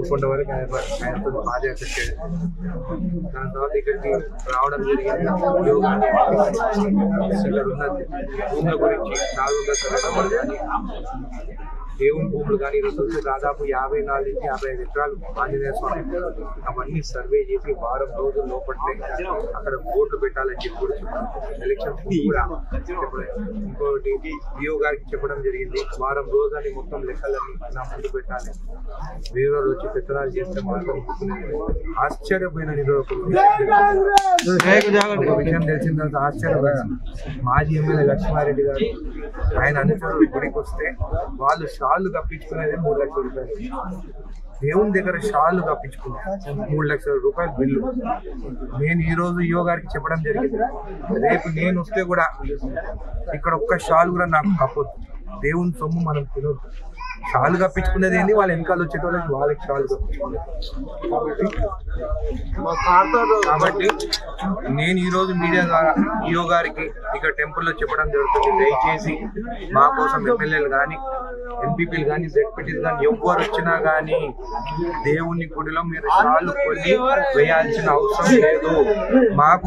గోల్కొండ వరకు ఆయనతో పాదయాత్ర చేయడం, దాని తర్వాత ఇక్కడికి రావడం జరిగింది. యోగాన్ని ఇక్కడ ఉన్న భూముల గురించి నాలుగుగా చదవడం కానీ, దేవుని భూములు కానీ ఈరోజు దాదాపు 54 నుంచి 55 ఎకరాలు ఆంజనేయ స్వామి అవన్నీ సర్వే చేసి వారం రోజుల లోపట్లే అక్కడ బోర్డులు పెట్టాలని చెప్పి కూడా ఎలక్షన్స్ కూడా ఇంకోటి డిఓ గారికి చెప్పడం జరిగింది. వారం రోజులని మొత్తం లెక్కలన్నీ నా ముందు పెట్టాలి, వేరే రోజు వచ్చి పెత్తనాలు చేస్తే మాత్రం ఆశ్చర్యపోయిన ఒక విషయం తెలిసిన తర్వాత ఆశ్చర్యపోయాను. మాజీ ఎమ్మెల్యే లక్ష్మారెడ్డి గారు ఆయన అనుచరులు గుడికి వస్తే వాళ్ళు షాళ్ళు కప్పించుకునేది 3 లక్షల రూపాయలు. దేవుని దగ్గర షాళ్ళు కప్పించుకున్నారు 3 లక్షల రూపాయలు బిల్లు. నేను ఈ రోజు ఈఓ గారికి చెప్పడం జరిగింది, రేపు నేను వస్తే కూడా ఇక్కడ ఒక్క షాల్ కూడా నాకు కప్పొద్దు. దేవుని సొమ్ము మనం తినొద్దు. షాలు కప్పించుకునేది ఏంటి, వాళ్ళ వెనకాల వచ్చేటోళ్ళకి వాళ్ళకి షాలు కప్పించుకునేది. కాబట్టి నేను ఈరోజు మీడియా ద్వారా ఈఓ గారికి ఇక్కడ టెంపుల్లో చెప్పడం జరుగుతుంది, దయచేసి మా కోసం ఎమ్మెల్యేలు కానీ ఎంపీపీలు కానీ జెడ్పీటీలు కానీ ఎవ్వరు వచ్చినా కానీ దేవుని గుడిలో మీరు షాలు కొన్ని వేయాల్సిన అవసరం లేదు. మాకు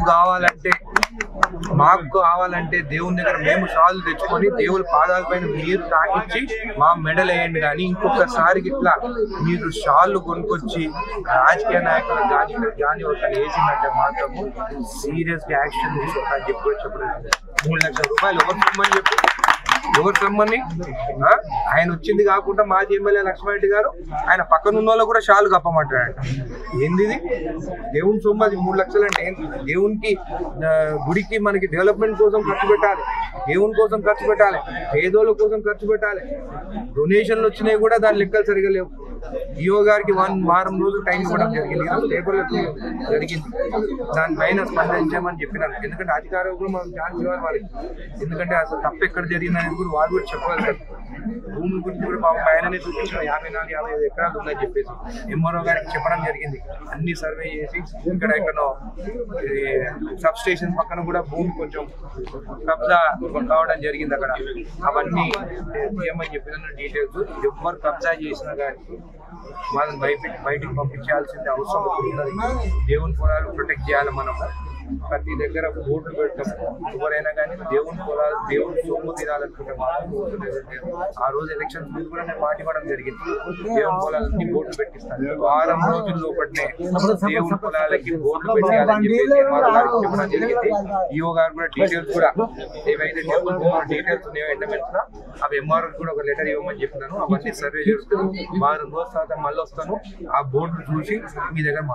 కావాలంటే దేవుని దగ్గర మేము షాలు తెచ్చుకొని దేవుని పాదాల పైన మీరు తాకిచ్చి మా మెడల్ వేయండి. కానీ ఇంకొకసారి ఇట్లా మీరు షాళ్ళు కొనుక్కొచ్చి రాజకీయ నాయకులు కానీ ఒకరు వేసినట్టే మాత్రము సీరియస్ గా యాక్షన్ తీసుకుంటారని చెప్పడం. 3 లక్షల రూపాయలు ఎవరు సొమ్మని ఆయన వచ్చింది కాకుండా మాజీ ఎమ్మెల్యే లక్ష్మారెడ్డి గారు ఆయన పక్కన ఉన్న వాళ్ళు కూడా షాలు కప్పమంటాడంట. ఏంది దేవుని సొమ్ము? అది 3 లక్షలు అంటే దేవునికి గుడికి మనకి డెవలప్మెంట్ కోసం ఖర్చు పెట్టాలి, దేవుని కోసం ఖర్చు పెట్టాలి, పేదోళ్ళ కోసం ఖర్చు పెట్టాలి. డొనేషన్లు వచ్చినాయి కూడా దాని లెక్కలు సరిగా లేవు. ఈఓ గారికి వారం రోజులు టైం ఇవ్వడం జరిగింది, పేపర్లో జరిగింది. దానిపైన స్పందించామని చెప్పినాను. ఎందుకంటే అధికారులు కూడా మనం ఛాన్స్ ఇవ్వాలి వాళ్ళకి. ఎందుకంటే అసలు తప్పు ఎక్కడ జరిగిందని కూడా వాళ్ళు కూడా చెప్పాలి కదా. భూముల గురించి కూడా బాబు ఆయననే చూపించిన 54-55 ఎకరాలు ఉందని చెప్పేసి ఎంఆర్ఓ గారికి చెప్పడం జరిగింది. అన్ని సర్వే చేసి ఎక్కడో సబ్ స్టేషన్ పక్కన కూడా భూమి కొంచెం కబ్జా కావడం జరిగింది. అక్కడ అవన్నీ ఏమని చెప్పిన డీటెయిల్స్ ఎవరు కబ్జా చేసినా కానీ వాళ్ళని బయటికి పంపించాల్సింది అవసరం ఉన్నది. దేవుని పొలాలు ప్రొటెక్ట్ చేయాలి. మనం ప్రతి దగ్గర బోర్డులు పెడతాం. ఎవరైనా కానీ దేవుని పొలాలు దేవుని సొమ్ము తినాలనుకుంటే ఆ రోజు ఎలక్షన్స్ ముందు కూడా నేను మాట ఇవ్వడం జరిగింది. దేవుని పొలాలన్నీ బోర్డులు పెట్టిస్తాను. వారం రోజుల లోపలనే దేవుని పొలాలకి బోర్డులు పెట్టాలని చెప్పేసి చెప్పడం జరిగింది. ఈఓ గారు కూడా డీటెయిల్స్ కూడా ఏవైతే టెంపుల్ డీటెయిల్స్ ఉన్నాయో ఎండమెంట్స్ అవి ఎంఆర్ఓ కూడా ఒక లెటర్ ఇవ్వమని చెప్పినాను. అవన్నీ సర్వే చేస్తాను. వారం రోజుల తర్వాత మళ్ళీ వస్తాను, ఆ బోర్డులు చూసి మీ దగ్గర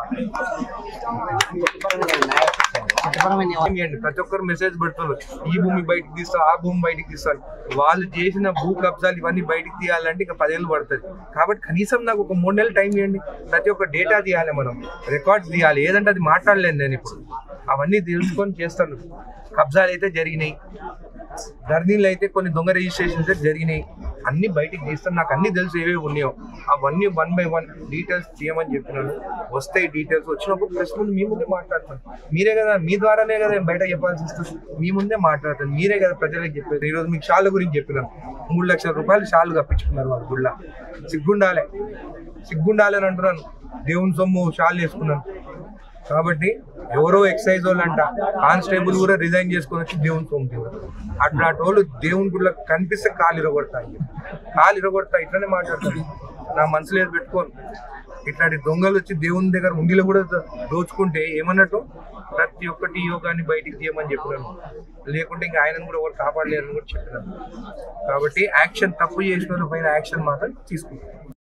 ప్రతి ఒక్కరు మెసేజ్ పెడుతున్నారు, ఈ భూమి బయటకు తీస్తాను, ఆ భూమి బయటకు తీస్తాను. వాళ్ళు చేసిన భూ కబ్జాలు ఇవన్నీ బయటకు తీయాలంటే ఇంకా 10 ఏళ్ళు పడుతుంది. కాబట్టి కనీసం నాకు ఒక 3 నెలలు టైం ఇవ్వండి. ప్రతి ఒక్క డేటా తీయాలి, మనం రికార్డ్స్ తీయాలి. ఏదంటే అది మాట్లాడలేను నేను ఇప్పుడు. అవన్నీ తెలుసుకొని చేస్తాను. కబ్జాలు అయితే జరిగినాయి, ధర్నీలు అయితే కొన్ని దొంగ రిజిస్ట్రేషన్స్ జరిగినాయి. అన్ని బయటికి తీస్తాను. నాకు అన్ని తెలుసు ఏవేవి ఉన్నాయో. అవన్నీ 1 by 1 డీటెయిల్స్ తీయమని చెప్పినాను. వస్తాయి డీటెయిల్స్. వచ్చినప్పుడు ప్రెస్ ముందు మీ ముందే మాట్లాడతాను. మీరే కదా, మీ ద్వారానే కదా బయట చెప్పాల్సి వస్తుంది. మీ ముందే మాట్లాడతాను. మీరే కదా ప్రజలకు చెప్పేది. ఈరోజు మీకు షాళ్ళ గురించి చెప్పినాను. 3 లక్షల రూపాయలు షాళ్ళు కప్పించుకున్నారు వాళ్ళు గుళ్ళ. సిగ్గుండాలి అని అంటున్నాను. దేవుని సొమ్ము షాళ్ళు వేసుకున్నాను. కాబట్టి ఎవరో ఎక్సైజ్ వాళ్ళు అంట కానిస్టేబుల్ కూడా రిజైన్ చేసుకొని వచ్చి దేవుని సొమ్ము తిన్నారు. అట్లాంటి వాళ్ళు దేవుని గుళ్ళ కనిపిస్తే కాలు ఇరగొడతా ఇట్లనే మాట్లాడతారు. నా మనసులో ఏది పెట్టుకోను. ఇట్లాంటి దొంగలు వచ్చి దేవుని దగ్గర ఉండిలో కూడా దోచుకుంటే ఏమన్నట్టు ప్రతి ఒక్కటి యోగాన్ని బయటికి తీయమని చెప్పినాను. లేకుంటే ఇంకా ఆయనను కూడా ఎవరు కాపాడలేరని కూడా చెప్పినాను. కాబట్టి యాక్షన్ తప్పు చేసిన పైన యాక్షన్ మాత్రం తీసుకుంటాను.